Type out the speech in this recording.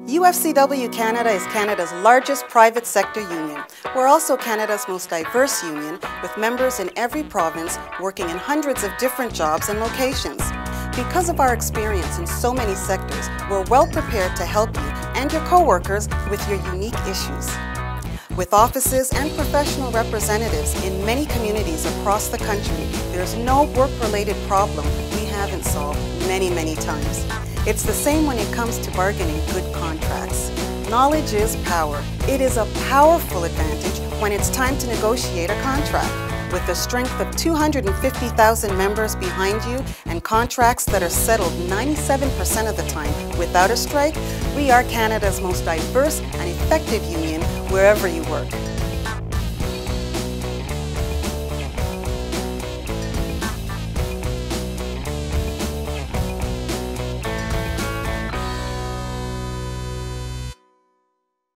UFCW Canada is Canada's largest private sector union. We're also Canada's most diverse union, with members in every province working in hundreds of different jobs and locations. Because of our experience in so many sectors, we're well prepared to help you and your co-workers with your unique issues. With offices and professional representatives in many communities across the country, there's no work-related problem we haven't solved many times. It's the same when it comes to bargaining good contracts. Knowledge is power. It is a powerful advantage when it's time to negotiate a contract. With the strength of 250,000 members behind you and contracts that are settled 97% of the time without a strike, we are Canada's most diverse and effective union wherever you work.